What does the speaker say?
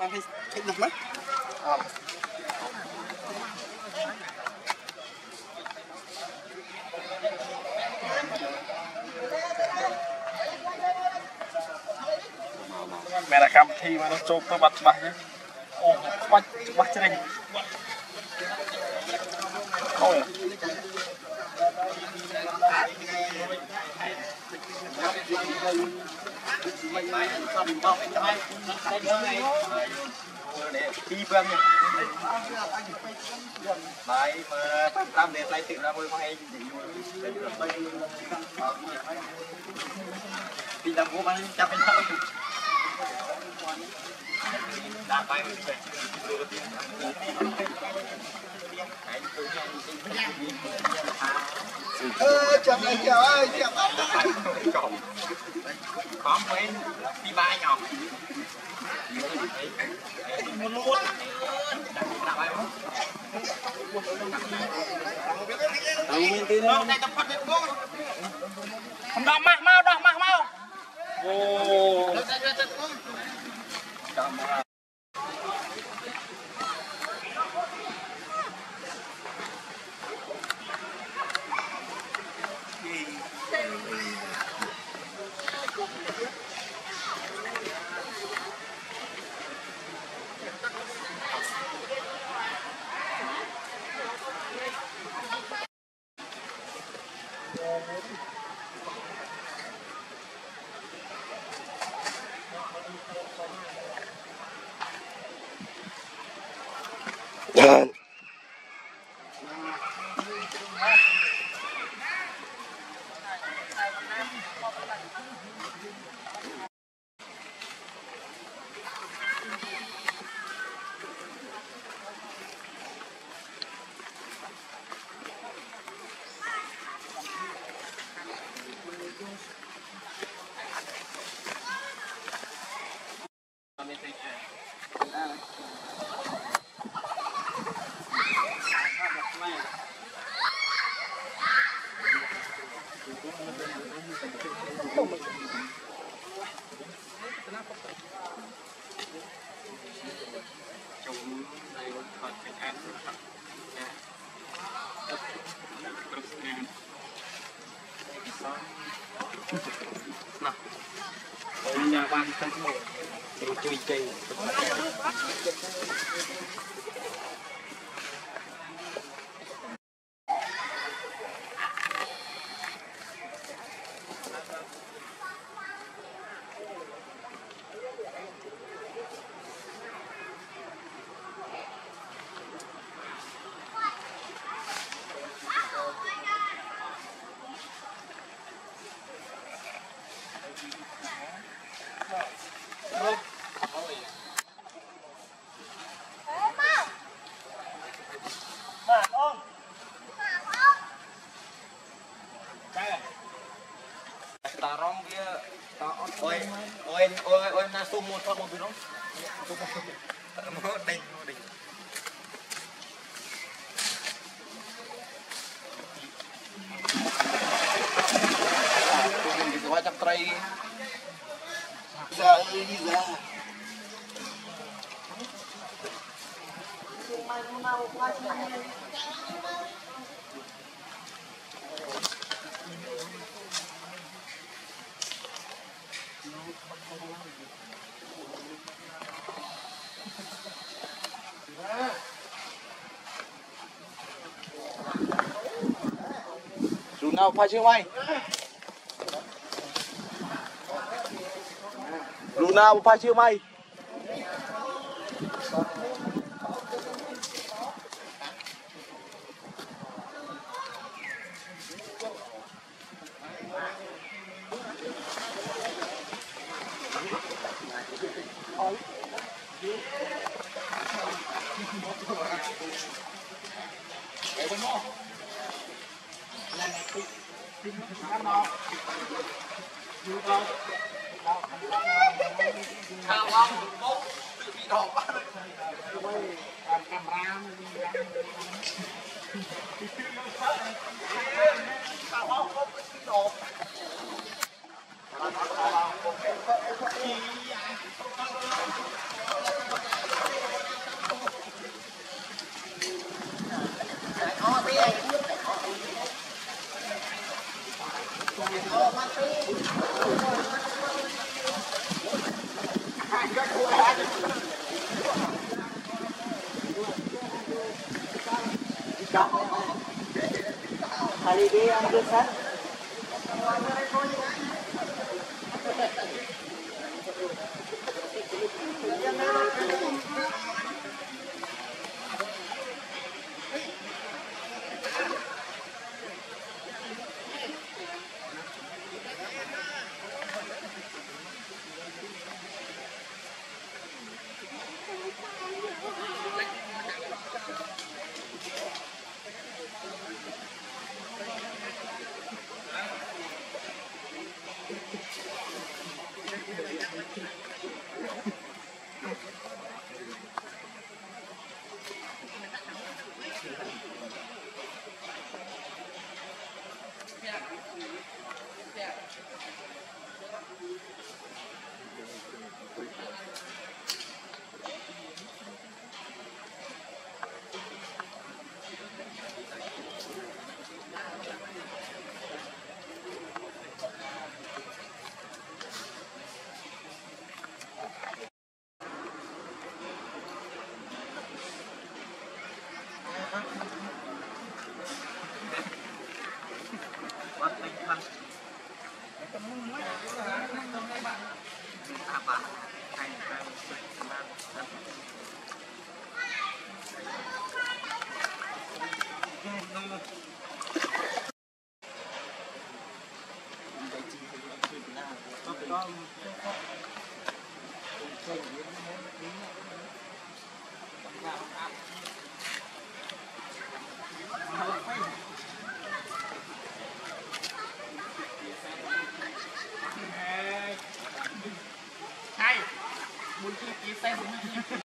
bạn thấy thích được mấy mẹ là cầm thi mà nó chụp tôi bật bật nhé ô bắt bắt cho anh thôi để đi vâng đấy mà tam để lại tự ra mới hay đi làm vô bán trăm bên thao đã bay về chậm ơi chậm ơi chậm có mấy đi ba nhỏ một luôn không đọc mau ô nhà ban tới một chui chơi tarong dia oi na sumo sa mo bino mo ding di wajak try ra dù nào phải chưa mày dù nào phải chưa mày Holiday on the sun. Hai, muốn kia kia xe